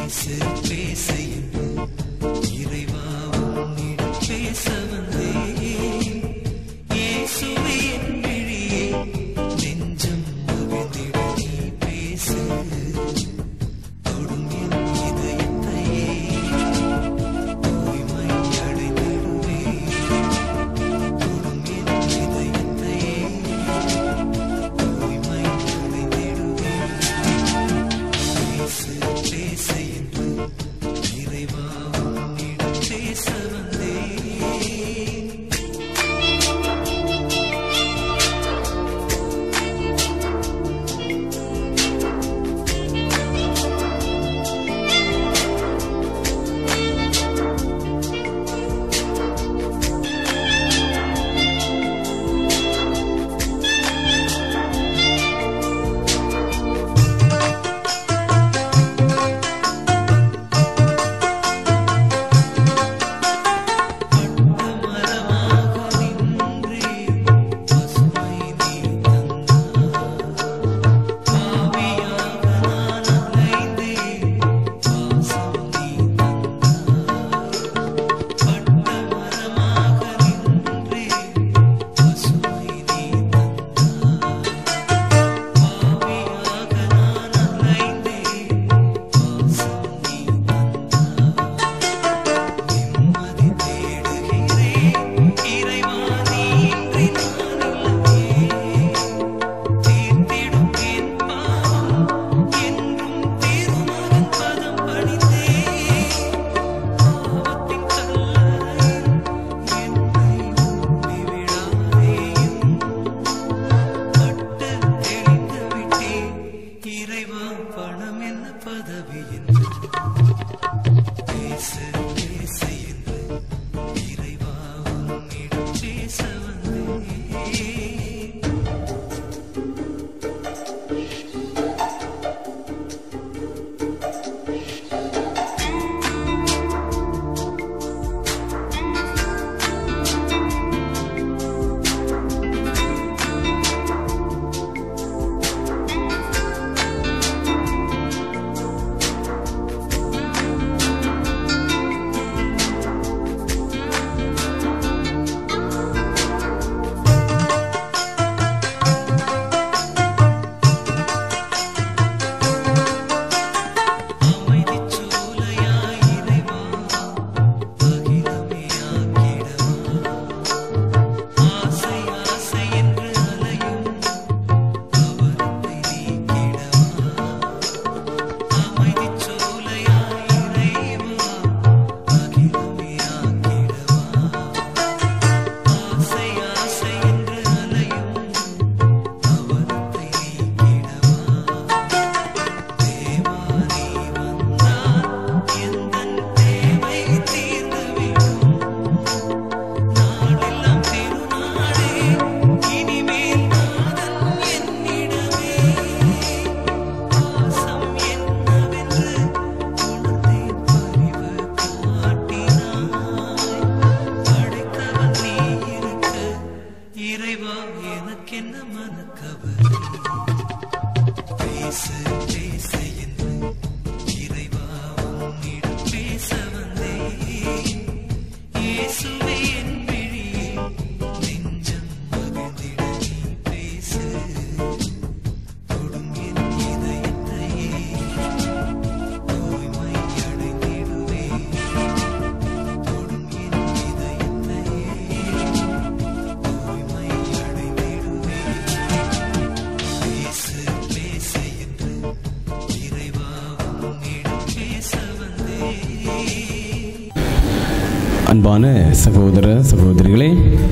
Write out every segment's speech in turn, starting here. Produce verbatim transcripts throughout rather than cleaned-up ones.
அன்பான சகோதர சகோதரிகளே,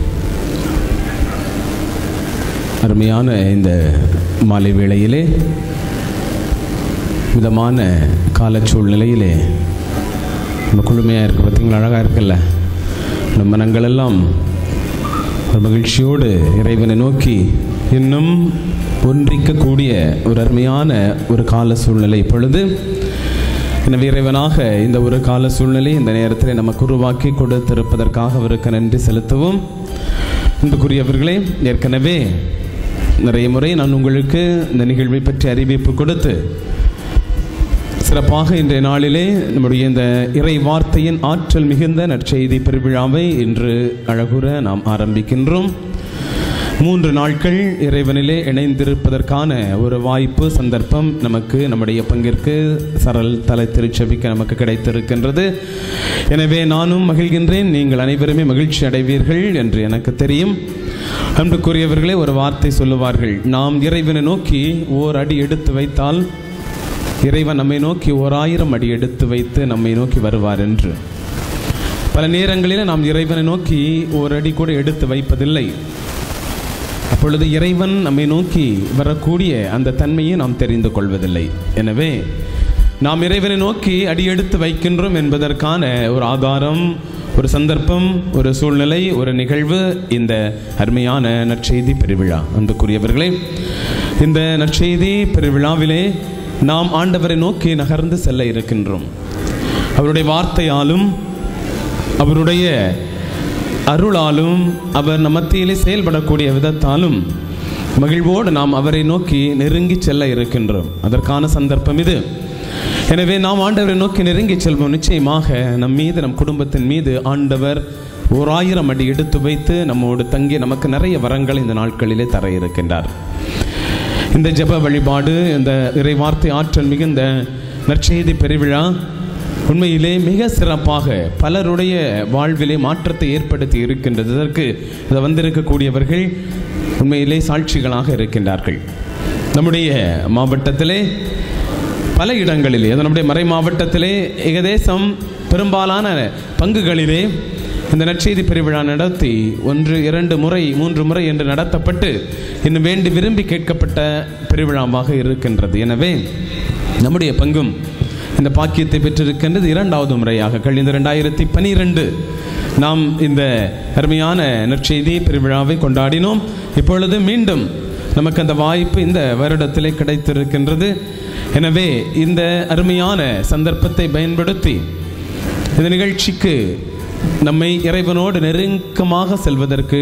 அருமையான இந்த மாலை வேளையிலே விதமான கால சூழ்நிலையிலே நம்ம குழுமையாக இருக்க பார்த்தீங்களா, அழகாக இருக்குல்ல. நம்ம மனங்களெல்லாம் ஒரு மகிழ்ச்சியோடு இறைவனை நோக்கி இன்னும் ஒன்றிக்கக்கூடிய ஒரு அருமையான ஒரு கால சூழ்நிலை இப்பொழுது. எனவே இறைவனாக இந்த ஒரு கால சூழ்நிலை இந்த நேரத்தில் நமக்கு உருவாக்கி கொடுத்திருப்பதற்காக அவருக்கு நன்றி செலுத்துவோம். அன்புக்குரியவர்களே, ஏற்கனவே நிறைய முறை நான் உங்களுக்கு இந்த நிகழ்வை பற்றி அறிவிப்பு கொடுத்து சிறப்பாக இன்றைய நாளிலே நம்முடைய இந்த இறை வார்த்தையின் ஆற்றல் மிகுந்த நற்செய்தி பெருவிழாவை இன்று அழகுற நாம் ஆரம்பிக்கின்றோம். மூன்று நாட்கள் இறைவனிலே இணைந்திருப்பதற்கான ஒரு வாய்ப்பு சந்தர்ப்பம் நமக்கு நம்முடைய பங்கிற்கு சரல் தலை திருச்சபைக்கு நமக்கு கிடைத்திருக்கின்றது. எனவே நானும் மகிழ்கின்றேன், நீங்கள் அனைவருமே மகிழ்ச்சி அடைவீர்கள் என்று எனக்கு தெரியும். அன்புக்குரியவர்களே, ஒரு வார்த்தை சொல்லுவார்கள், நாம் இறைவனை நோக்கி ஓர் அடி எடுத்து வைத்தால் இறைவன் நம்மை நோக்கி ஓர் ஆயிரம் அடி எடுத்து வைத்து நம்மை நோக்கி வருவார் என்று. பல நேரங்களில் நாம் இறைவனை நோக்கி ஓர் அடி கூட எடுத்து வைப்பதில்லை. அப்பொழுது இறைவன் நம்மை நோக்கி வரக்கூடிய அந்த தன்மையை நாம் தெரிந்து கொள்வதில்லை. எனவே நாம் இறைவனை நோக்கி அடி எடுத்து வைக்கின்றோம் என்பதற்கான ஒரு ஆதாரம், ஒரு சந்தர்ப்பம், ஒரு சூழ்நிலை, ஒரு நிகழ்வு இந்த அருமையான நற்செய்தி பெருவிழா. அன்புக்குரியவர்களே, இந்த நற்செய்தி பெருவிழாவிலே நாம் ஆண்டவரை நோக்கி நகர்ந்து செல்ல இருக்கின்றோம். அவருடைய வார்த்தையாலும் அவருடைய அருளாலும் அவர் நம் மத்தியிலே செயல்படக்கூடிய விதத்தாலும் மகிழ்வோடு நாம் அவரை நோக்கி நெருங்கி செல்ல இருக்கின்றோம். அதற்கான சந்தர்ப்பம் இது. எனவே நாம் ஆண்டவரை நோக்கி நெருங்கி செல்வோம். நிச்சயமாக நம் மீது, நம் குடும்பத்தின் மீது ஆண்டவர் ஓர் ஆயிரம் அடி எடுத்து வைத்து நம்மோடு தங்கி நமக்கு நிறைய வரங்களை இந்த நாட்களிலே தர இருக்கின்றார். இந்த ஜெப வழிபாடு, இந்த இறை வார்த்தை ஆற்றல் மிகுந்த நற்செய்தி பெருவிழா உண்மையிலே மிக சிறப்பாக பலருடைய வாழ்விலே மாற்றத்தை ஏற்படுத்தி இருக்கின்றது. இதற்கு இதை வந்திருக்கக்கூடியவர்கள் உண்மையிலே சாட்சிகளாக இருக்கின்றார்கள். நம்முடைய மாவட்டத்திலே பல இடங்களிலே, நம்முடைய மறை மாவட்டத்திலே ஏகதேசம் பெரும்பாலான பங்குகளிலே இந்த நற்செய்தி பெருவிழா நடத்தி ஒன்று இரண்டு முறை மூன்று முறை என்று நடத்தப்பட்டு இன்னும் வேண்டி விரும்பி கேட்கப்பட்ட பெருவிழாவாக இருக்கின்றது. எனவே நம்முடைய பங்கும் இந்த பாக்கியத்தை பெற்றிருக்கின்றது. இரண்டாவது முறையாக கழிந்த ரெண்டாயிரத்தி பனிரெண்டு நாம் இந்த அருமையான நற்செய்தி பெருவிழாவை கொண்டாடினோம். இப்பொழுது மீண்டும் நமக்கு அந்த வாய்ப்பு இந்த வருடத்திலே கிடைத்திருக்கின்றது. எனவே இந்த அருமையான சந்தர்ப்பத்தை பயன்படுத்தி இந்த நிகழ்ச்சிக்கு நம்மை இறைவனோடு நெருக்கமாக செல்வதற்கு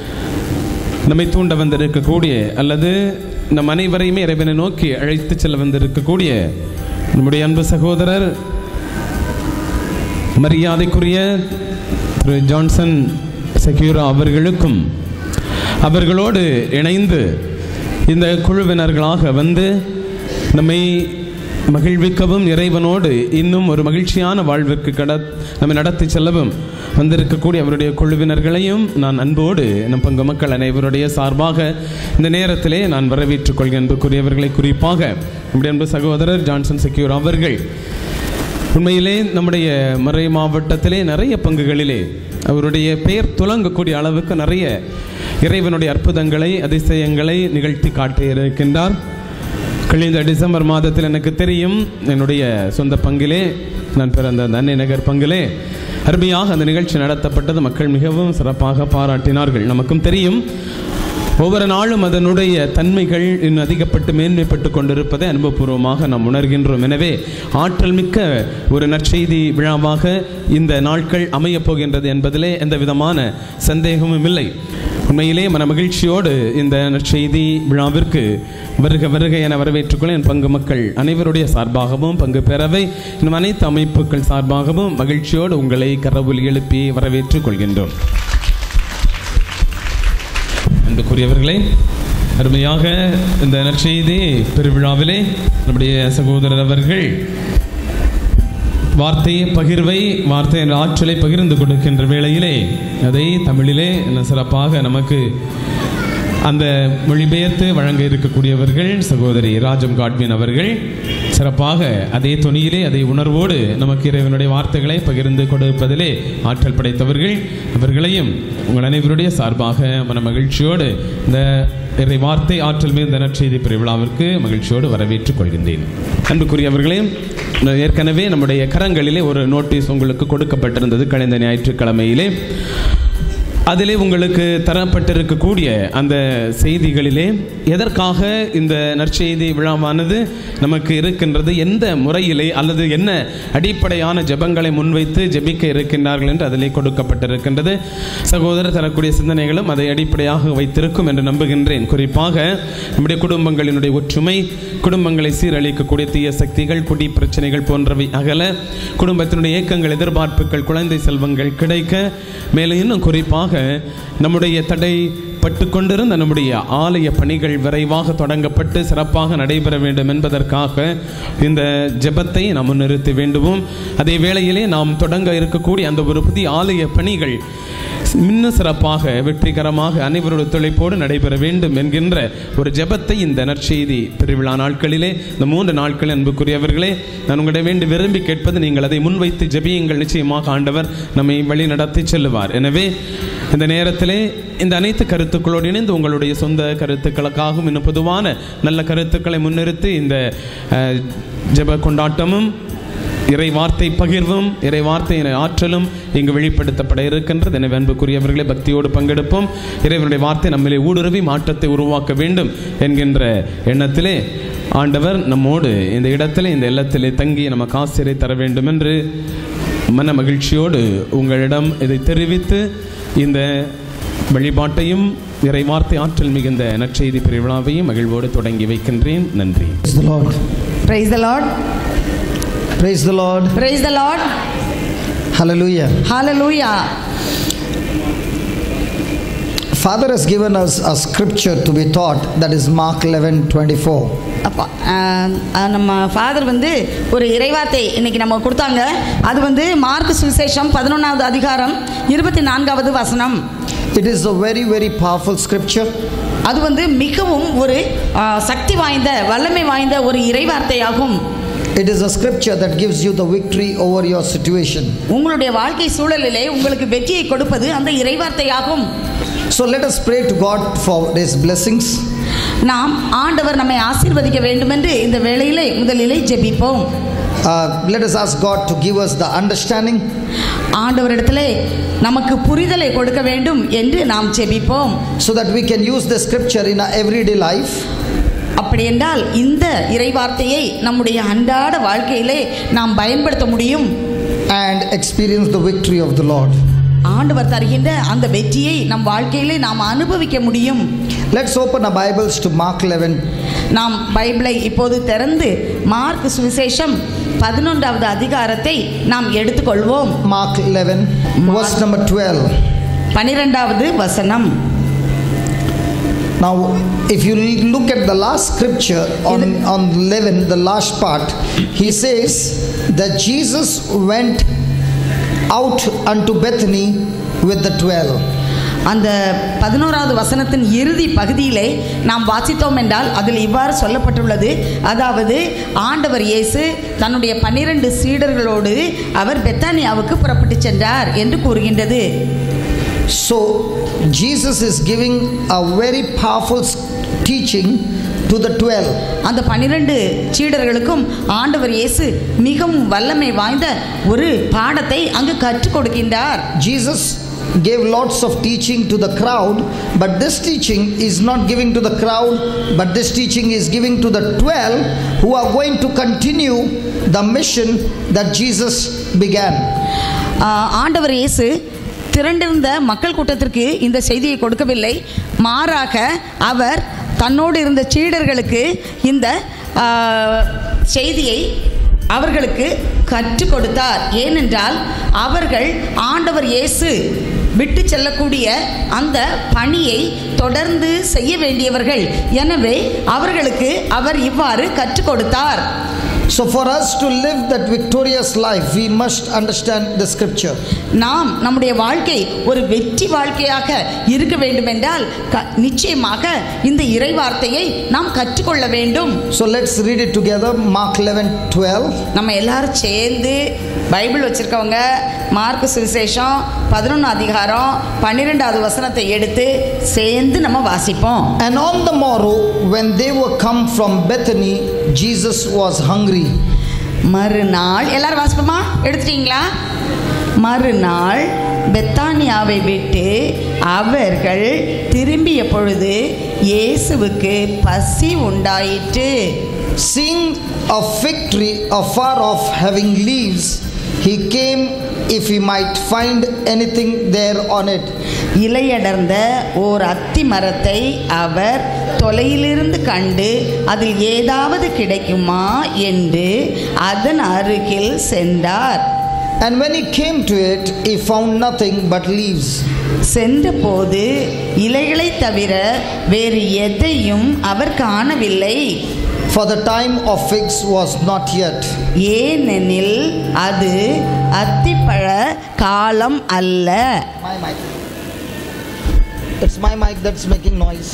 நம்மை தூண்ட வந்திருக்கக்கூடிய அல்லது நம் அனைவரையுமே இறைவனை நோக்கி அழைத்து செல்ல வந்திருக்கக்கூடிய நம்முடைய அன்பு சகோதரர் மரியாதைக்குரிய திரு ஜான்சன் செக்யூரா அவர்களுக்கும் அவர்களோடு இணைந்து இந்த குழுவினர்களாக வந்து நம்மை மகிழ்விக்கவும் இறைவனோடு இன்னும் ஒரு மகிழ்ச்சியான வாழ்விற்கு கட நம்மை நடத்தி செல்லவும் வந்திருக்கக்கூடிய அவருடைய குழுவினர்களையும் நான் அன்போடு நம் பங்கு மக்கள் அனைவருடைய சார்பாக இந்த நேரத்திலே நான் வரவேற்றுக் கொள்கிறேன். அன்புக்குரியவர்களை, குறிப்பாக நம்முடைய அன்பு சகோதரர் ஜான்சன் செக்யூர் அவர்கள் உண்மையிலே நம்முடைய மறை மாவட்டத்திலே நிறைய பங்குகளிலே அவருடைய பெயர் துலங்கக்கூடிய அளவுக்கு நிறைய இறைவனுடைய அற்புதங்களை, அதிசயங்களை நிகழ்த்தி காட்டியிருக்கின்றார். கழிந்த டிசம்பர் மாதத்தில் எனக்கு தெரியும், என்னுடைய சொந்த பங்கிலே, நான் பிறந்த அந்த அன்னை நகர் பங்கிலே அருமையாக அந்த நிகழ்ச்சி நடத்தப்பட்டது. மக்கள் மிகவும் சிறப்பாக பாராட்டினார்கள். நமக்கும் தெரியும், ஒவ்வொரு நாளும் அதனுடைய தன்மைகள் இன்னும் அதிகப்பட்டு மேன்மைப்பட்டு கொண்டிருப்பதை அனுபவபூர்வமாக நாம் உணர்கின்றோம். எனவே ஆற்றல் மிக்க ஒரு நற்செய்தி விழாவாக இந்த நாட்கள் அமையப் போகின்றது என்பதிலே எந்த விதமான சந்தேகமும் இல்லை. உண்மையிலே மன மகிழ்ச்சியோடு இந்த நற்செய்தி விழாவிற்கு வருக வருக என வரவேற்றுக்கொள்ள என் பங்கு மக்கள் அனைவருடைய சார்பாகவும் பங்கு பெறவை இன்னும் அனைத்து அமைப்புகள் சார்பாகவும் மகிழ்ச்சியோடு உங்களை கரவொலி எழுப்பி வரவேற்றுக் கொள்கின்றோம். அன்புக்குரியவர்களே, அருமையாக இந்த நற்செய்தி பெருவிழாவிலே நம்முடைய சகோதரர் அவர்கள் வார்த்தையை பகிர்வை, வார்த்தையின் ஆற்றலை பகிர்ந்து கொடுக்கின்ற வேளையிலே அதை தமிழிலே சிறப்பாக நமக்கு அந்த மொழிபெயர்த்து வழங்க இருக்கக்கூடியவர்கள் சகோதரி ராஜம் காட்வின் அவர்கள் சிறப்பாக அதே தொனியிலே அதே உணர்வோடு நமக்கு இறைவனுடைய வார்த்தைகளை பகிர்ந்து கொடுப்பதிலே ஆற்றல் படைத்தவர்கள். அவர்களையும் உங்கள் அனைவருடைய சார்பாக மன மகிழ்ச்சியோடு இந்த இறை வார்த்தை ஆற்றல் மிகுந்த நற்செய்தி பெருவிழாவிற்கு மகிழ்ச்சியோடு வரவேற்றுக் கொள்கின்றேன். அன்புக்குரியவர்களே, ஏற்கனவே நம்முடைய கரங்களிலே ஒரு நோட்டீஸ் உங்களுக்கு கொடுக்கப்பட்டிருந்தது. கழிந்த ஞாயிற்றுக்கிழமையிலே அதிலே உங்களுக்கு தரப்பட்டிருக்கக்கூடிய அந்த செய்திகளிலே எதற்காக இந்த நற்செய்தி விழாவானது நமக்கு இருக்கின்றது, எந்த முறையிலே அல்லது என்ன அடிப்படையான ஜெபங்களை முன்வைத்து ஜெபிக்க இருக்கின்றார்கள் என்று அதிலே கொடுக்கப்பட்டிருக்கின்றது. சகோதரர் தரக்கூடிய சிந்தனைகளும் அதை அடிப்படையாக வைத்திருக்கும் என்று நம்புகின்றேன். குறிப்பாக நம்முடைய குடும்பங்களினுடைய ஒற்றுமை, குடும்பங்களை சீரழிக்கக்கூடிய தீய சக்திகள், குடி பிரச்சனைகள் போன்றவை அகல, குடும்பத்தினுடைய ஏக்கங்கள், எதிர்பார்ப்புகள், குழந்தை செல்வங்கள் கிடைக்க, மேலும் இன்னும் குறிப்பாக நம்முடைய தடை பட்டு கொண்டிருந்த நம்முடைய ஆலய பணிகள் விரைவாக தொடங்கப்பட்டு சிறப்பாக நடைபெற வேண்டும் என்பதற்காக இந்த ஜெபத்தை நாம் முன்னிறுத்தி வேண்டுவோம். அதே வேளையிலே நாம் தொடங்க இருக்கக்கூடிய அந்த ஒரு புதிய ஆலய பணிகள் இன்னும் சிறப்பாக வெற்றிகரமாக அனைவருடைய ஒத்துழைப்போடு நடைபெற வேண்டும் என்கின்ற ஒரு ஜெபத்தை இந்த நற்செய்தி பெருவிழா நாட்களிலே, இந்த மூன்று நாட்களில் அன்புக்குரியவர்களே, நான் உங்களை வேண்டி விரும்பி கேட்பது, நீங்கள் அதை முன்வைத்து ஜெபியுங்கள். நிச்சயமாக ஆண்டவர் நம்மை வழி நடத்தி செல்லுவார். எனவே இந்த நேரத்திலே இந்த அனைத்து கருத்துக்களோடு இணைந்து உங்களுடைய சொந்த கருத்துக்களுக்காகவும் இன்னும் பொதுவான நல்ல கருத்துக்களை முன்னிறுத்தி இந்த ஜெப கொண்டாட்டமும் இறை வார்த்தை பகிர்வும் இறை வார்த்தையின் ஆற்றலும் இங்கு வெளிப்படுத்தப்பட இருக்கின்றது. எனவே அன்புக்குரியவர்களை பக்தியோடு பங்கெடுப்போம். இறைவனுடைய வார்த்தை நம்மிலே ஊடுருவி மாற்றத்தை உருவாக்க வேண்டும் என்கின்ற எண்ணத்திலே ஆண்டவர் நம்மோடு இந்த இடத்திலே இந்த இல்லத்திலே தங்கி நமக்கு ஆசிரியை தர வேண்டும் என்று மன மகிழ்ச்சியோடு உங்களிடம் இதை தெரிவித்து இந்த வழிபாட்டையும் இறை வார்த்தை ஆற்றல் மிகுந்த நற்செய்தி பெருவிழாவையும் மகிழ்வோடு தொடங்கி வைக்கின்றேன். நன்றி. Praise the Lord. Praise the Lord. Praise the Lord. Hallelujah. Hallelujah. Father has given us a scripture to be taught, that is Mark eleven twenty-four. அப்பா நம்ம ஃபாதர் வந்து ஒரு இறைவார்த்தை இன்னைக்கு நம்ம கொடுத்தாங்க. அது வந்து மார்க் சுவிசேஷம் பதினொன்றாவது அதிகாரம் இருபத்தி நான்காவது வசனம். It is a very very powerful scripture. அது வந்து மிகவும் ஒரு சக்தி வாய்ந்த வல்லமை வாய்ந்த ஒரு இறைவார்த்தையாகும். It is a scripture that gives you the victory over your situation. உங்களுடைய வாழ்க்கை சூழலிலே உங்களுக்கு வெற்றியை கொடுப்பது அந்த இறைவார்த்தையாகும். So let us pray to God for His blessings. நாம் ஆண்டவர் நம்மை ஆசீர்வதிக்க வேண்டும் என்று இந்த வேளையிலே முதலிலே ஜெபிப்போம். Uh, let us ask God to give us the understanding. ஆண்டவரிடத்திலே நமக்கு புரிதலை கொடுக்க வேண்டும் என்று நாம் ஜெபிப்போம். So that we can use the scripture in our everyday life. அப்படி என்றால் இந்த இறைவார்த்தையை நம்முடைய அன்றாட வாழ்க்கையிலே நாம் பயன்படுத்த முடியும். And experience the victory of the Lord. ஆண்டவர் தருகின்ற அந்த வெற்றியை நம் வாழ்க்கையிலே நாம் அனுபவிக்க முடியும். Let's open our Bibles to Mark eleven. நாம் பைபிளை இப்போது திறந்து மார்க் சுவிசேஷம் பதினொன்றாவது அதிகாரத்தை நாம் எடுத்துக்கொள்வோம். Mark eleven verse number twelve. பன்னிரண்டாவது வசனம். Now if you look at the last scripture on on eleven, the last part, he says that Jesus went out unto Bethany with the twelve. அந்த பதினோராவது வசனத்தின் இறுதி பகுதியிலே நாம் வாசித்தோம் என்றால் அதில் இவ்வாறு சொல்லப்பட்டுள்ளது. அதாவது ஆண்டவர் இயேசு தன்னுடைய பன்னிரண்டு சீடர்களோடு அவர் பெத்தானியாவுக்கு புறப்பட்டு சென்றார் என்று கூறுகின்றது. So Jesus is giving a very powerful teaching to the twelve. அந்த பன்னிரண்டு சீடர்களுக்கும் ஆண்டவர் இயேசு மிகவும் வல்லமை வாய்ந்த ஒரு பாடத்தை அங்கு கற்றுக் கொடுக்கின்றார். Jesus gave lots of teaching to the crowd, but this teaching is not giving to the crowd, but this teaching is giving to the twelve who are going to continue the mission that Jesus began. ஆண்டவர் இயேசு திரண்டிருந்த மக்கள் கூட்டத்திற்கு இந்த செய்தியை கொடுக்கவில்லை. மாறாக அவர் தன்னோடு இருந்த சீடர்களுக்கு இந்த செய்தியை அவர்களுக்கு கற்றுக் கொடுத்தார். ஏனென்றால் அவர்கள் ஆண்டவர் இயேசு விட்டு செல்லக்கூடிய அந்த பணியை தொடர்ந்து செய்ய வேண்டியவர்கள். எனவே அவர்களுக்கு அவர் இவ்வாறு கற்றுக் கொடுத்தார். So for us to live that victorious life, we must understand the scripture. நாம் நம்முடைய வாழ்க்கை ஒரு வெற்றி வாழ்க்கையாக இருக்க வேண்டும் என்றால் நிச்சயமாக இந்த இறை வார்த்தையை நாம் கற்றுக்கொள்ள வேண்டும். So let's read it together. Mark eleven twelve. நம்ம எல்லாரும் சேர்ந்து பைபிள் வச்சிருக்கவங்க மார்க் சுவிசேஷம் பதினொன்று அதிகாரம் பன்னிரெண்டாவது வசனத்தை எடுத்து சேர்ந்து நம்ம வாசிப்போம். And on the morrow when they were come from Bethany, Jesus was hungry. மறுநாள் எல்லாரும் வாசிப்போமா? எடுத்துட்டீங்களா? மறுநாள் பெத்தானியாவை விட்டு அவர்கள் திரும்பிய பொழுது இயேசுவுக்கு பசி உண்டாயிற்று. Seeing a fig tree afar off having leaves, he came if he might find anything there on it. இலையடர்ந்த ஓர் அத்தி மரத்தை அவர் தொலையிலிருந்து கண்டு அதில் ஏதாவது கிடைக்குமா என்று அதன் அருகில் சென்றார். And when he came to it, he found nothing but leaves. சென்றபோது இலைகளை தவிர வேறு எதையும் அவர் காணவில்லை. For the time of figs was not yet. ஏனெனில் அது அத்திப்பழ காலம் அல்ல. My mic. It's my mic that's making noise.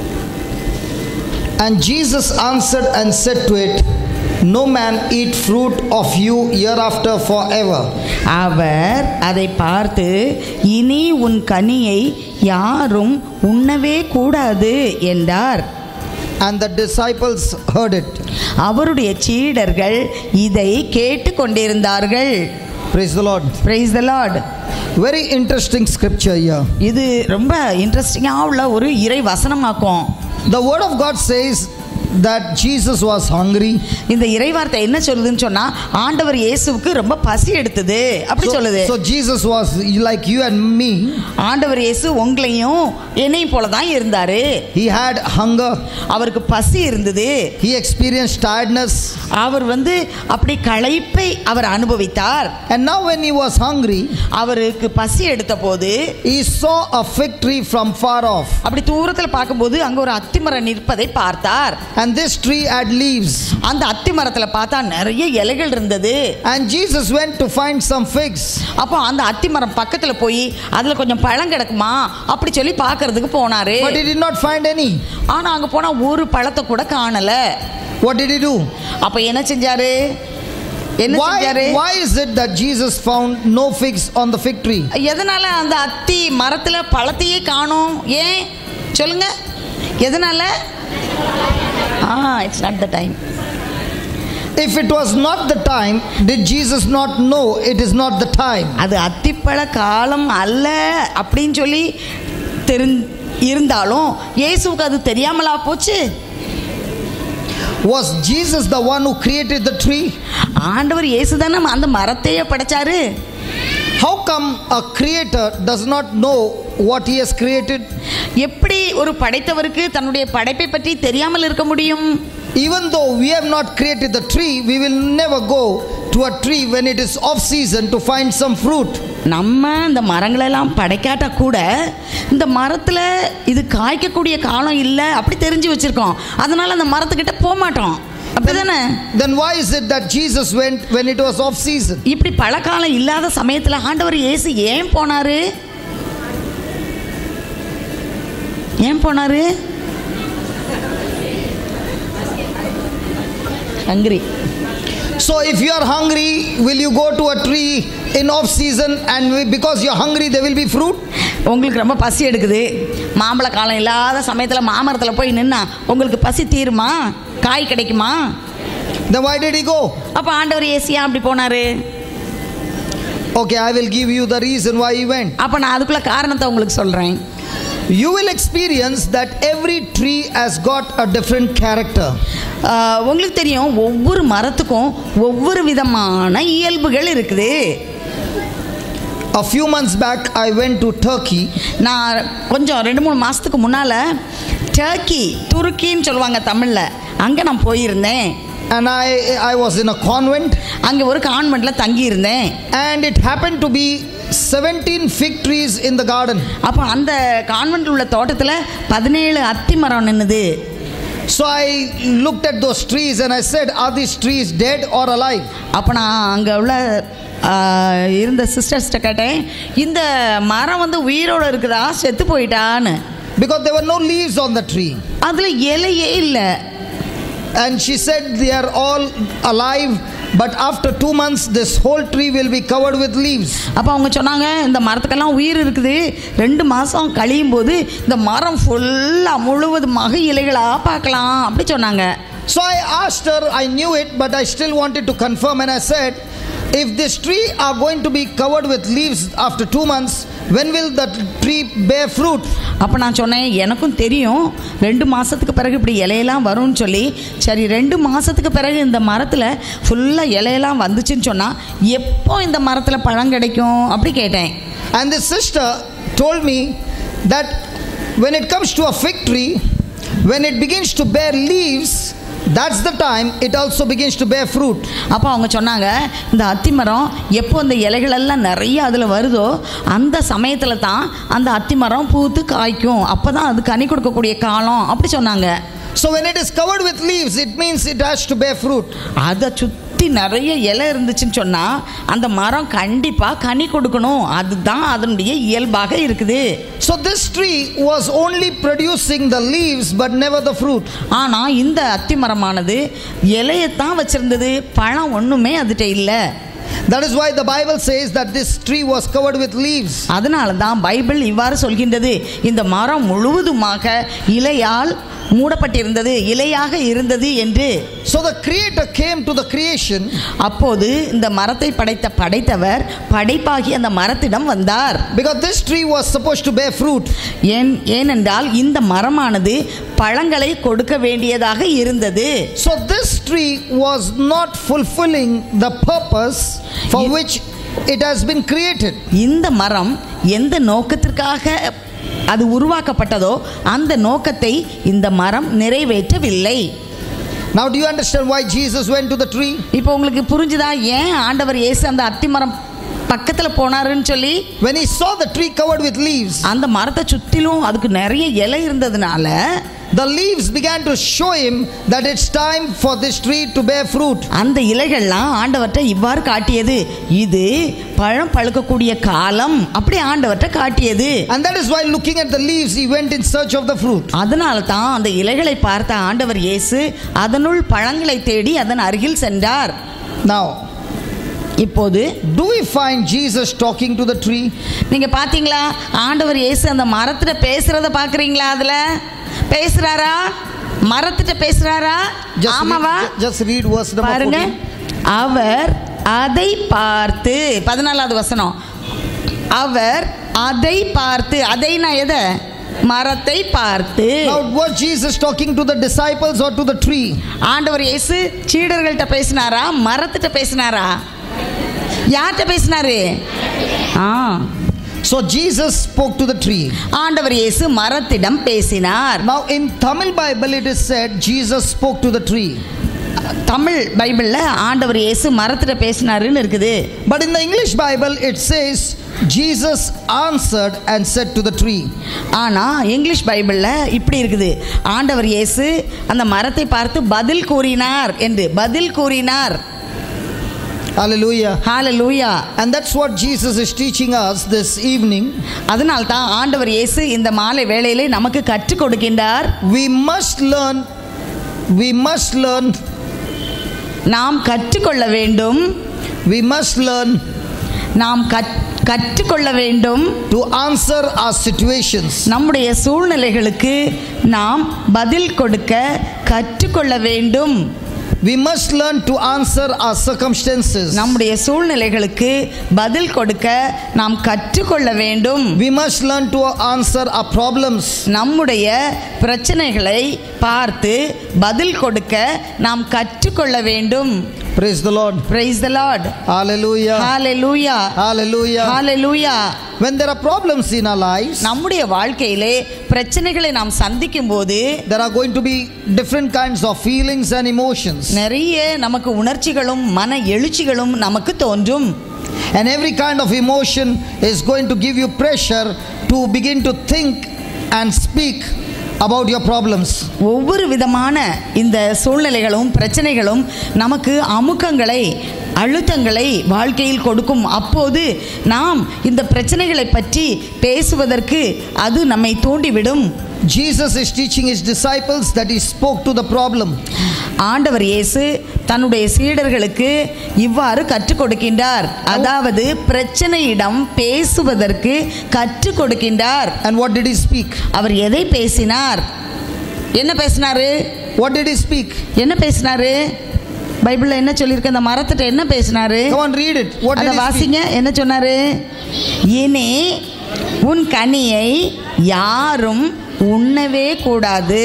And Jesus answered and said to it, no man eat fruit of you hereafter forever. அவர் அதை பார்த்து, இனி உன் கனியை யாரும் உண்ணவே கூடாது என்றார். And the disciples heard it. அவருடைய சீடர்கள் இதை கேட்டுக்கொண்டிருந்தார்கள். Praise the Lord. Praise the Lord. Very interesting scripture here. இது ரொம்ப இன்ட்ரெஸ்டிங்காக உள்ள ஒரு இறை வசனமாக்கும். The word of God says that Jesus was hungry. இந்த இறைவார்த்தை என்ன சொல்லுதுன்னு சொன்னா, ஆண்டவர் இயேசுவுக்கு ரொம்ப பசி எடுத்தது அப்படி சொல்லுது. So Jesus was like you and me. ஆண்டவர் இயேசு உங்களையும் என்னையும் போல தான் இருந்தாரு. He had hunger. அவருக்கு பசி இருந்தது. He experienced tiredness. அவர் வந்து அப்படி களைப்பை அவர் அனுபவித்தார். And now when he was hungry, அவருக்கு பசி எடுத்த போது he saw a fig tree from far off. அப்படி தூரத்தில் பார்க்கும்போது அங்க ஒரு அத்திமரம் நிற்பதை பார்த்தார். And this tree had leaves. அந்த அத்தி மரத்துல பார்த்தா நிறைய இலைகள் இருந்தது. And Jesus went to find some figs. அப்போ அந்த அத்தி மரம் பக்கத்துல போய் அதுல கொஞ்சம் பழம் கிடக்குமா அப்படி சொல்லி பார்க்கிறதுக்கு போனாரு. But he did not find any. ஆனா அங்க போனா ஒரு பழத்தை கூட காணல. What did he do? அப்ப என்ன செஞ்சாரு? என்ன செஞ்சாரு? Why why is it that Jesus found no figs on the fig tree? எதனால அந்த அத்தி மரத்துல பழத்தையே காணோம்? ஏன் சொல்லுங்க, எதனால? Ah, it's not the time. If it was not the time, did Jesus not know it is not the time? அது அத்திப்பழ காலம் அல்ல அப்படின்னு சொல்லி தெரிந் இருந்தாலும் இயேசுவுக்கு அது தெரியாமலா போச்சு? Was Jesus the one who created the tree? ஆண்டவர் இயேசு தானே அந்த மரத்தையே படைச்சாரு. How come a creator does not know what he has created? எப்படி ஒரு படைத்தவருக்கு தன்னுடைய படைப்பை பற்றி தெரியாமல் இருக்க முடியும்? Even though we have not created the tree, we will never go to a tree when it is off season to find some fruit. நம்ம இந்த மரங்களெல்லாம் படைக்காட்டா கூட இந்த மரத்தில் இது காய்க்கக்கூடிய காலம் இல்லை அப்படி தெரிஞ்சு வச்சிருக்கோம். அதனால அந்த மரத்துக்கிட்ட போக மாட்டோம். அப்படிதானே? Then why is it that Jesus went when it was off season? இப்படி பழக்காலம் இல்லாத சமயத்தில் ஆண்டவர் இயேசு ஏன் போனாரு? ஏன் போனாரு? Hungry. So if you are hungry, will you go to a tree in off season and because you are hungry there will be fruit? உங்களுக்கு ரொம்ப பசி எடுக்குது, மாம்பழ காலம் இல்லாத சமயத்தில் மாமரத்தில் போய் நின்னா உங்களுக்கு பசி தீருமா? காய் கிடைக்குமா? Then why did he go? அப்போ ஆண்டவர் இயேசு ஏன் அப்படி போனாரு? Okay, I will give you the reason why he went. அப்போ நான் அதுக்குள்ள காரணத்தை உங்களுக்கு சொல்கிறேன். You will experience that every tree has got a different character. உங்களுக்கு தெரியும் ஒவ்வொரு மரத்துக்கும் ஒவ்வொரு விதமான இயல்புகள் இருக்குது. A few months back I went to Turkey. நான் கொஞ்சம் ரெண்டு மூணு மாதத்துக்கு முன்னால் டர்க்கி, துருக்கின்னு சொல்லுவாங்க தமிழில், அங்கே நான் போயிருந்தேன். And I I was in a convent. அங்கே ஒரு கான்வென்ட்டில் தங்கி இருந்தேன். And it happened to be seventeen fig trees in the garden. அப்போ அந்த கான்வென்ட்டில் உள்ள தோட்டத்தில் பதினேழு அத்தி மரம் நின்னுது. So I looked at those trees and I said, are these trees dead or alive? அப்போ நான் அங்கே உள்ள இருந்த சிஸ்டர்ஸ்கிட்ட கேட்டேன், இந்த மரம் வந்து உயிரோடு இருக்குதா செத்து போயிட்டான்னு. Because there were no leaves on the tree. அதில் இலையே இல்லை. And she said they are all alive, but after two months this whole tree will be covered with leaves. அப்போ அவங்க சொன்னாங்க, இந்த மரத்துக்கெல்லாம் உயிர் இருக்குது, ரெண்டு மாதம் கழியும் போது இந்த மரம் ஃபுல்லாக முழுவதுமாக இலைகளாக பார்க்கலாம் அப்படி சொன்னாங்க. So I asked her, I knew it, but I still wanted to confirm, and I said, if this tree are going to be covered with leaves after two months, when will that tree bear fruit? அப்போ நான் சொன்னேன், எனக்கும் தெரியும் ரெண்டு மாதத்துக்கு பிறகு இப்படி இலையெல்லாம் வரும்னு சொல்லி. சரி, ரெண்டு மாதத்துக்கு பிறகு இந்த மரத்தில் ஃபுல்லாக இலையெல்லாம் வந்துச்சுன்னு சொன்னால் எப்போ இந்த மரத்தில் பழம் கிடைக்கும் அப்படி கேட்டேன். And this sister told me that when it comes to a fig tree, when it begins to bear leaves, that's the time it also begins to bear fruit. அப்போ அவங்க சொன்னாங்க, இந்த அத்திமரம் எப்போ இந்த இலைகளெல்லாம் நிறைய அதில் வருதோ அந்த சமயத்தில் தான் அந்த அத்திமரம் பூத்து காய்க்கும், அப்போ தான் அது கனி கொடுக்கக்கூடிய காலம் அப்படி சொன்னாங்க. So when it is covered with leaves, it means it has to bear fruit. அதை சுற்றி நிறைய இலை இருந்துச்சுன்னு சொன்னால் அந்த மரம் கண்டிப்பாக கனி கொடுக்கணும், அதுதான் அதனுடைய இயல்பாக இருக்குது. So this tree was only producing the leaves but never the fruit. ஆனால் இந்த அத்திமரமானது இலையத்தான் வச்சிருந்தது, பழம் ஒன்றுமே அதுகிட்ட இல்லை. That is why the Bible says that this tree was covered with leaves. அதனால தான் பைபிள் இவ்வாறு சொல்கின்றது, இந்த மரம் முழுவதுமாக இலையால் மூடப்பட்டிருந்தது, இலையாக இருந்தது என்று. So the creator came to the creation. அப்போது இந்த மரத்தை படைத்த படைத்தவர் படைப்பாகி அந்த மரத்திடம் வந்தார். Because this tree was supposed to bear fruit. ஏன் ஏனென்றால் இந்த மரமானது பழங்களை கொடுக்க வேண்டியதாக இருந்தது. So this tree was not fulfilling the purpose for which it has been created. இந்த மரம் எந்த நோக்கத்திற்காக அது உருவாக்கப்பட்டதோ அந்த நோக்கத்தை இந்த மரம் நிறைவேற்றவில்லை. Now do you understand why Jesus went to the tree? இப்போ உங்களுக்கு புரிஞ்சுதா ஏன் ஆண்டவர் இயேசு அந்த அத்திமரம் பக்கத்தில் போனாருன்னு சொல்லி? When he saw the tree covered with leaves, அந்த மரத்தை சுற்றிலும் அதுக்கு நிறைய இலை இருந்ததுனால the leaves began to show him that it's time for this tree to bear fruit. அந்த இலைகள்லாம் ஆண்டவர்கிட்ட இவ்வாறு காட்டியது, இது பழம் பழுக்கக்கூடிய காலம் அப்படி ஆண்டவர்கிட்ட காட்டியது. And that is why looking at the leaves he went in search of the fruit. அதனால தான் அந்த இலைகளை பார்த்த ஆண்டவர் இயேசு அதனுள் பழங்களை தேடி அதன் அருகில் சென்றார். Now இப்போது do we find Jesus talking to the tree? நீங்க பாத்தீங்களா ஆண்டவர் இயேசு அந்த மரத்துல பேசுறத பாக்குறீங்களா? அதுல பேசுறாரா? மரத்திட்ட பேசுறாரா? ஆமாவா? Just read verse number பாருங்க, fourteen. அவர் அதை பார்த்து, பதினாலாவது வசனம், அவர் அதை பார்த்து, அதைனா எதை? மரத்தை பார்த்து. Now was Jesus talking to the disciples or to the tree? ஆண்டவர் இயேசு சீடர்கள்ட்ட பேசினாரா மரத்திட்ட பேசினாரா? யார்கிட்ட பேசினாரு? ஆ So Jesus spoke to the tree. ஆண்டவர் இயேசு மரத்திடம் பேசினார். Now in Tamil Bible it is said Jesus spoke to the tree. Tamil பைபிள்ல ஆண்டவர் இயேசு மரத்திட்ட பேசினாருன்னு இருக்குது. But in the English Bible it says Jesus answered and said to the tree. ஆனா English பைபிள்ல இப்படி இருக்குது, ஆண்டவர் இயேசு அந்த மரத்தை பார்த்து பதில் கூறினார் என்று, பதில் கூறினார். Hallelujah. Hallelujah. And that's what Jesus is teaching us this evening. அதனால் தான் ஆண்டவர் இயேசு இந்த மாலை வேளையிலே நமக்கு கற்றுக் கொடுக்கின்றார். We must learn we must learn நாம் கற்றுக்கொள்ள வேண்டும். we must learn நாம் கற்றுக்கொள்ள வேண்டும் to answer our situations. நம்முடைய சூழ்நிலைகளுக்கு நாம் பதில் கொடுக்க கற்றுக்கொள்ள வேண்டும். We must learn to answer our circumstances. நம்முடைய சூழ்நிலைகளுக்கு பதில் கொடுக்க நாம் கற்றுக்கொள்ள வேண்டும். We must learn to answer our problems. நம்முடைய பிரச்சனைகளை பார்த்து பதில் கொடுக்க நாம் கற்றுக்கொள்ள வேண்டும். Praise the Lord. Praise the Lord. Hallelujah. Hallelujah. Hallelujah. Hallelujah. When there are problems in our lives, நம்முடைய வாழ்க்கையிலே பிரச்சனைகளை நாம் சந்திக்கும் போது there are going to be different kinds of feelings and emotions. நிறைய நமக்கு உணர்ச்சிகளும் மன எழுச்சிகளும் நமக்கு தோன்றும். And every kind of emotion is going to give you pressure to begin to think and speak about your problems. ஒவ்வொரு விதமான இந்த சூழ்நிலைகளும் பிரச்சனைகளும் நமக்கு அமுக்கங்களை அழுத்தங்களை வாழ்க்கையில் கொடுக்கும். அப்போது நாம் இந்த பிரச்சனைகளை பற்றி பேசுவதற்கு அது நம்மை தூண்டிவிடும். Jesus is teaching his disciples that he spoke to the problem. ஆண்டவர் இயேசு தன்னுடைய சீடர்களுக்கு இவ்வாறு கற்றுக் கொடுக்கின்றார், அதாவது பிரச்சனையிடம் பேசுவதற்கு கற்றுக் கொடுக்கின்றார். And what did he speak? அவர் எதை பேசினார்? என்ன பேசினாரு? What did he speak? என்ன பேசினாரு? பைபிள்ல என்ன சொல்லிருக்கு? அந்த மரத்திட்ட என்ன பேசினாரு? Come on, read it. What did அத he speak? வாசிங்க. என்ன சொன்னாரு? இனி உன் கனியை யாரும் உண்ணவே கூடாது.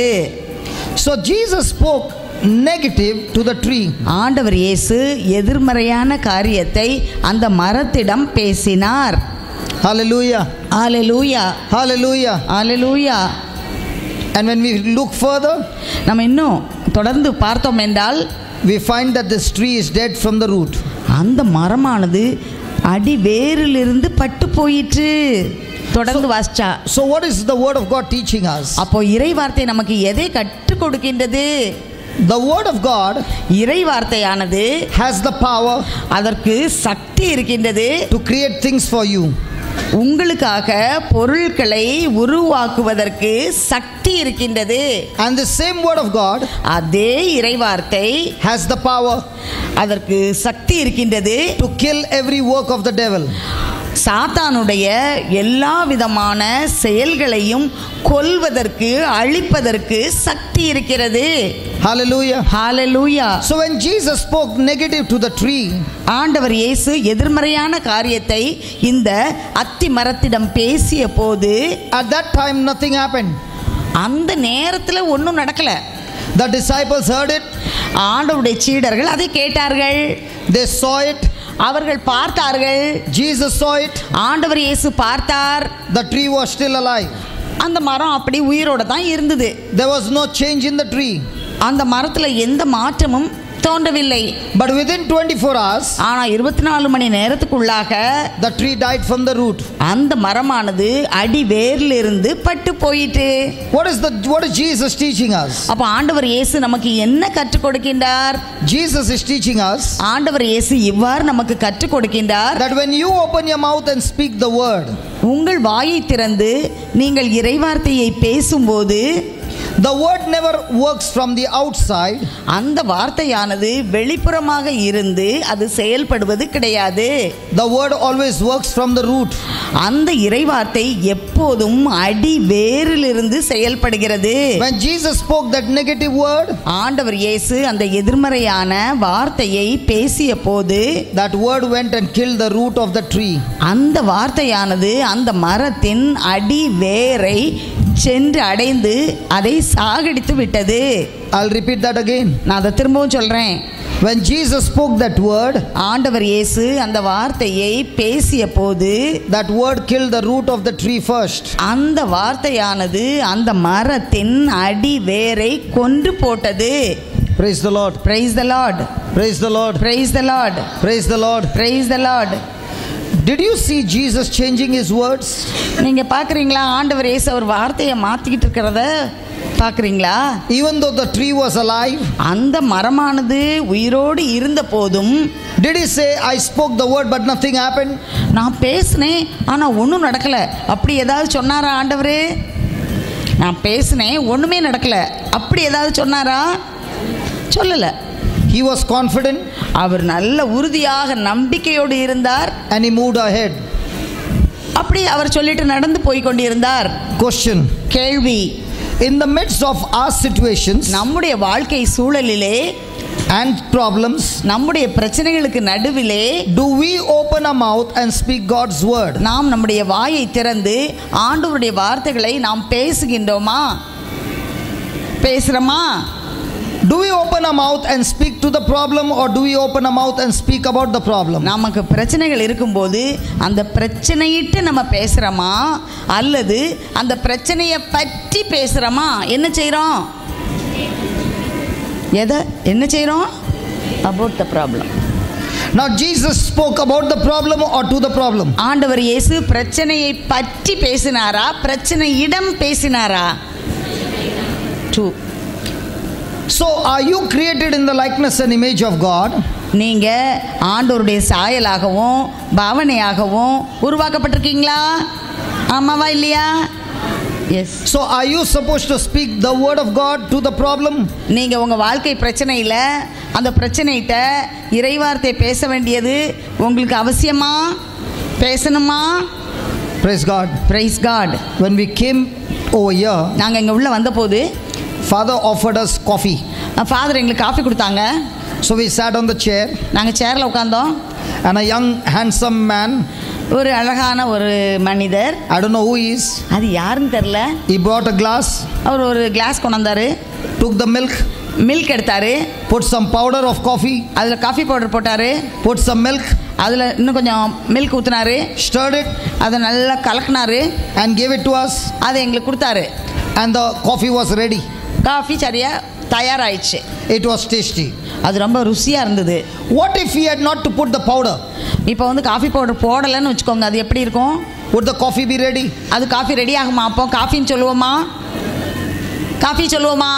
So Jesus spoke negative to the tree. ஆண்டவர் இயேசு எதிர்மறையான காரியத்தை அந்த மரத்திடம் பேசினார். Hallelujah. Hallelujah. Hallelujah. Hallelujah. And when we look further, நம்ம இன்னும் தொடர்ந்து பார்த்தோம் என்றால் we find that this tree is dead from the root. அந்த மரமானது அடி வேரிலிருந்து பட்டு போயிற்று. தொடர்ந்து வாசிச்சா. So what is the word of God teaching us? அப்போ இறை வார்த்தை நமக்கு எதை கற்றுக் கொடுக்கின்றது? The word of God இறை வார்த்தையானது has the power அதற்கு சக்தி இருக்கின்றது. to create things for you. உங்களுக்காக பொருட்களை உருவாக்குவதற்கு சக்தி இருக்கின்றது. And the same word of God அதே இறை வார்த்தை has the power அதற்கு சக்தி இருக்கின்றது to kill every work of the devil. சாத்தானுடைய எல்லா விதமான செயல்களையும் கொல்வதற்கு அழிப்பதற்கு சக்தி இருக்கிறது. Hallelujah. Hallelujah. So when Jesus spoke negative to the tree, ஆண்டவர் இயேசு எதிர்மறையான காரியத்தை இந்த அத்தி மரத்திடம் பேசிய போது at that time nothing happened. அந்த நேரத்தில் ஒன்றும் நடக்கல. The disciples heard it. ஆண்டவருடைய சீடர்கள் அதை கேட்டார்கள். They saw it. அவர்கள் பார்த்தார்கள். Jesus saw it. ஆண்டவர் இயேசு பார்த்தார். The tree was still alive. அந்த மரம் அப்படி உயிரோட தான் இருந்தது. There was no change in the tree. அந்த மரத்துல எந்த மாற்றமும் தோன்றவில்லை. But within twenty-four hours, ஆனா இருபத்தி நாலு மணி நேரத்துக்குள்ளாக the tree died from the root. அந்த மரமானது அடி வேரிலிருந்து பட்டு போயிட்டு. What is the what is Jesus teaching us? அப்ப ஆண்டவர் இயேசு நமக்கு என்ன கற்றுக் கொடுக்கின்றார்? Jesus is teaching us ஆண்டவர் இயேசு இவ்வாறு நமக்கு கற்றுக் கொடுக்கின்றார். that when you open your mouth and speak the word, உங்கள் வாயை திறந்து நீங்கள் இறைவார்த்தையை பேசும்போது the word never works from the outside. அந்த வார்த்தையானது வெளிப்புறமாக இருந்து அது செயல்படுவது கிடையாது. The word always works from the root. அந்த இறைவார்த்தை எப்போதும் அடி வேரிலிருந்து செயல்படுகிறது. When Jesus spoke that negative word, ஆண்டவர் இயேசு அந்த எதிர்மறையான வார்த்தையை பேசிய போது that word went and killed the root of the tree. அந்த வார்த்தையானது அந்த மரத்தின் அடி வேரை சென்று அடைந்து அதை சாகடித்து விட்டது. I'll repeat that again. நான் அதை திரும்பவும் சொல்றேன். When Jesus spoke that word, ஆண்டவர் இயேசு அந்த வார்த்தையை பேசிய போது that word killed the root of the tree first. அந்த வார்த்தையானது அந்த மரத்தின் அடி வேரை கொன்று போட்டது. Praise the Lord. Praise the Lord. Praise the Lord. Praise the Lord. Praise the Lord. Praise the Lord. Did you see Jesus changing his words? நீங்க பாக்குறீங்களா ஆண்டவர் இயேசு அவர் வார்த்தையை மாத்திக்கிட்டு இருக்கிறத பாக்குறீங்களா? Even though the tree was alive, அந்த மரமானது உயிரோடு இருந்த போதும் did he say I spoke the word but nothing happened? நான் பேசினேன் ஆனா ஒன்றும் நடக்கல அப்படி ஏதாவது சொன்னாரா ஆண்டவரே? நான் பேசினேன் ஒண்ணுமே நடக்கல அப்படி ஏதாவது சொன்னாரா? சொல்லல. He was confident அவர் நல்ல உறுதியாக நம்பிக்கையோடு இருந்தார். and he moved ahead. அப்படி அவர் சொல்லிட்டு நடந்து போய் கொண்டிருந்தார். Question. கேள்வி. In the midst of our situations நம்முடைய வாழ்க்கை சூழலிலே and problems, நம்முடைய பிரச்சனைகளுக்கு நடுவிலே do we open our mouth and speak God's word? நாம் நம்முடைய வாயை திறந்து ஆண்டவருடைய வார்த்தைகளை நாம் பேசுகின்றோமா? பேசுறோமா? Do we open our mouth and speak to the problem, or do we open our mouth and speak about the problem? நமக்கு பிரச்சனைகள் இருக்கும்போது அந்த பிரச்சனையிட்டு நம்ம பேசுறோமா அல்லது அந்த பிரச்சனையை பற்றி பேசுறோமா? என்ன செய்றோம்? எதை என்ன செய்றோம்? about the problem. Now Jesus spoke about the problem or to the problem? ஆண்டவர் இயேசு பிரச்சனையை பற்றி பேசினாரா பிரச்சனையிடம் பேசினாரா? to. So are you created in the likeness and image of God? நீங்க ஆண்டவருடைய சாயலாகவும் பாவனையாகவும் உருவாக்கப்பட்டிருக்கீங்களா? ஆமாவா இல்லையா? Yes. So are you supposed to speak the word of God to the problem? நீங்க உங்க வாழ்க்கை பிரச்சனையில அந்த பிரச்சனையிட்ட இறைவார்த்தை பேச வேண்டியது உங்களுக்கு அவசியமா? பேசணுமா? Praise God. Praise God. When we came over here, நாங்க இங்க உள்ள வந்தபோது Father offered us coffee. Father எங்களுக்கு காஃபி கொடுத்தாங்க. So we sat on the chair, நாங்கள் சேரில் உட்காந்தோம். and a young handsome man, ஒரு அழகான ஒரு மனிதர், I don't know who he is, அது யாருன்னு தெரில, he brought a glass, அவர் ஒரு கிளாஸ் கொண்டு வந்தார். took the milk, மில்க் எடுத்தார். put some powder of coffee, அதில் காஃபி பவுடர் போட்டார். put some milk, அதில் இன்னும் கொஞ்சம் மில்க் ஊற்றினாரு. stirred it, அதை நல்லா கலக்கினாரு. and gave it to us, அதை எங்களுக்கு கொடுத்தாரு. and the coffee was ready. Coffee சரியாக தயாராகிடுச்சு. It was tasty. அது ரொம்ப ருசியாக இருந்தது. What if he had not to put the powder? இப்போ வந்து காஃபி பவுடர் போடலைன்னு வச்சுக்கோங்க, அது எப்படி இருக்கும்? Would the coffee be ready? அது காஃபி ரெடி ஆகுமா? அப்போ காஃபின்னு சொல்லுவோமா? காஃபி சொல்லுவோமா?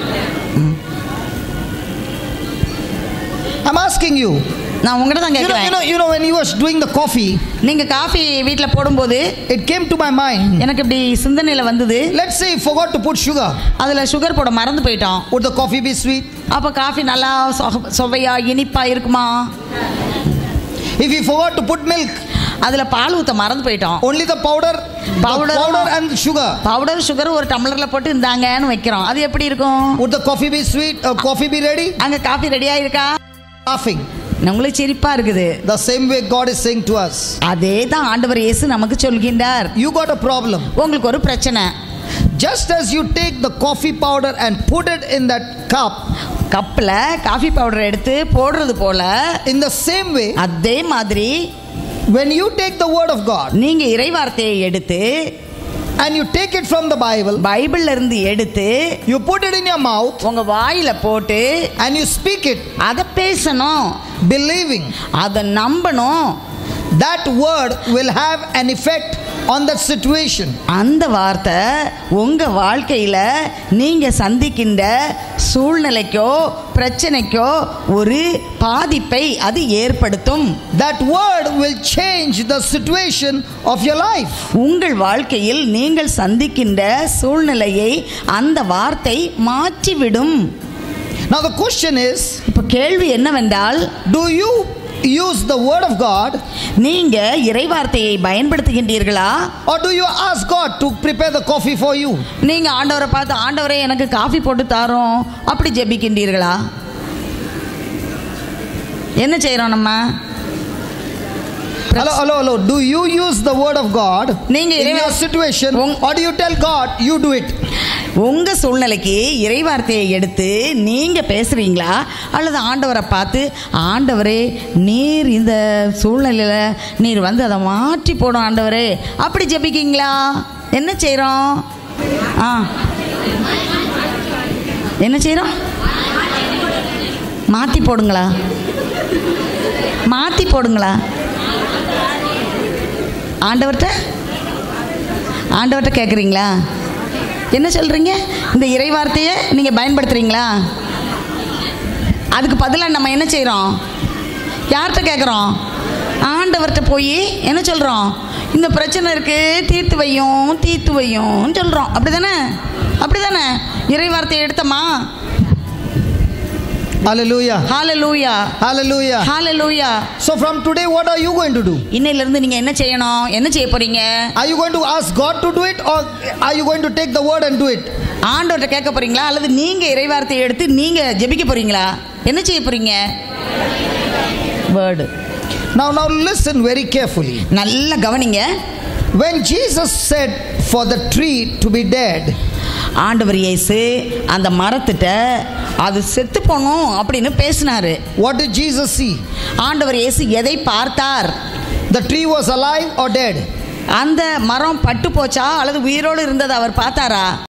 I'm asking you. நான் உங்கள்கிட்ட தான் You know, you கேட்குறேன். know, you know, when he was doing the coffee, நீங்கள் காஃபி வீட்டில் போடும்போது it came to my mind. எனக்கு இப்படி சிந்தனையில் வந்தது, Let's say he forgot to put sugar. அதில் சுகர் போட மறந்து போயிட்டோம். Would the coffee be sweet? அப்போ காஃபி நல்லா சொ- சுவையா இனிப்பா இருக்குமா? If he forgot to put milk, அதில் பால் ஊற்ற மறந்து போயிட்டோம். only the powder, Powder. the powder and sugar. Powder sugar ஒரு டம்ளரில் போட்டு இந்தாங்கன்னு வைக்கிறோம், அது எப்படி இருக்கும்? Would the coffee be sweet? Or coffee be ready? அங்கே காஃபி ரெடியாக இருக்கா? Laughing. உங்களுக்கு சிரிப்பாக இருக்குது. The same way God is saying to us. அதே தான் ஆண்டவர் இயேசு நமக்கு சொல்கின்றார். You got a problem. உங்களுக்கு ஒரு பிரச்சனை. Just as you take the coffee powder and put it in that cup, கப்பில் காஃபி பவுடர் எடுத்து போடுறது போல, in the same way, அதே மாதிரி when you take the word of God நீங்கள் இறைவார்த்தையை எடுத்து, and you take it from the Bible, பைபிள்ல இருந்து எடுத்து you put it in your mouth உங்க வாயில போட்டு and you speak it, அதை பேசணும், believing அதை நம்பணும். that word will have an effect on that situation. அந்த வார்த்தை உங்க வாழ்க்கையில நீங்க சந்திக்கின்ற சூழ்நிலைக்கோ பிரச்சனைக்கோ ஒரு பாதிப்பை அது ஏற்படுத்தும். That word will change the situation of your life. உங்கள் வாழ்க்கையில் நீங்கள் சந்திக்கின்ற சூழ்நிலையை அந்த வார்த்தை மாற்றிவிடும். Now the question is, இப்போ கேள்வி என்னவென்றால், do you use the word of God, நீங்க இறைவார்த்தையை பயன்படுத்துகின்றீர்களா? or do you ask God to prepare the coffee for you? நீங்க ஆண்டவரை பார்த்து, ஆண்டவரே எனக்கு காஃபி போட்டு தாரோம் அப்படி ஜெபிக்கின்றீர்களா? என்ன செய்றோம் நம்ம? Hello, hello, hello. Do you use the word of God நீங்க in இறைவா- your situation, உங்- or do you tell God, you do it? உங்க சூழ்நிலைக்கு இறைவார்த்தையை எடுத்து நீங்க பேசுறீங்களா, அல்லது ஆண்டவரை பார்த்து, ஆண்டவரே நீர் இந்த சூழ்நிலையில நீர் வந்து அதை மாற்றி போடும் ஆண்டவரே அப்படி ஜெபிக்கீங்களா? என்ன செய்றோம்? ஆ என்ன செய்றோம்? மாற்றி போடுங்களா? மாற்றி போடுங்களா? ஆண்டவர்கிட்ட ஆண்டவர்கிட்ட கேட்குறீங்களா? என்ன சொல்கிறீங்க? இந்த இறைவார்த்தையை நீங்கள் பயன்படுத்துகிறீங்களா? அதுக்கு பதிலாக நம்ம என்ன செய்கிறோம்? யார்கிட்ட கேட்குறோம்? ஆண்டவர்கிட்ட போய் என்ன சொல்கிறோம்? இந்த பிரச்சனை இருக்குது, தீர்த்து வையும் தீர்த்து வையும் சொல்கிறோம். அப்படி தானே? அப்படி தானே? இறைவார்த்தையை எடுத்தோமா? Hallelujah. Hallelujah, Hallelujah. Hallelujah. So from today, what are you going to do? இன்னையிலிருந்து நீங்கள் என்ன செய்யணும்? என்ன செய்ய போகிறீங்க? Are you going to ask God to do it, or are you going to take the word and do it? ஆண்டவர்கிட்ட கேட்க போகிறீங்களா, அல்லது நீங்கள் இறைவார்த்தையை எடுத்து நீங்கள் ஜெபிக்க போகிறீங்களா? என்ன செய்ய போகிறீங்க? Word. Now, now listen very carefully. நல்லா கவனிங்க. When Jesus said for the tree to be dead, ஆண்டவர் இயேசு அந்த மரத்திட்ட அது செத்து போகணும் அப்படின்னு பேசினாரு. what did Jesus see? ஆண்டவர் இயேசு எதை பார்த்தார்? The tree was alive or dead? அந்த மரம் பட்டு போச்சா அல்லது உயிரோடு இருந்ததை அவர் பார்த்தாரா?